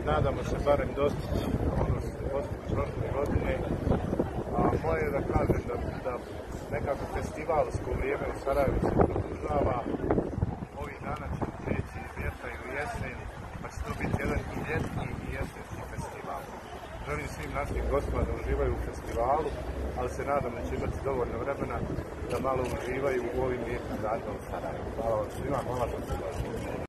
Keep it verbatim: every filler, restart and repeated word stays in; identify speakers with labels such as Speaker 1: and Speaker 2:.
Speaker 1: nadamo se barem dostići ono što se postigli prošle godine. A moje je da kažem da, da nekako festivalsko vrijeme u Sarajevu se produžava. Ovih dana će prijeći ljeta ili jesen, pa će to biti jedan i ljetni i jesenski festival. Želim svim našim gostima da uživaju u festivalu, ali se nadam da će imati dovoljno vremena da malo uživaju u ovim lijepim danima u Sarajevu. Hvala vam svima, hvala što ste došli.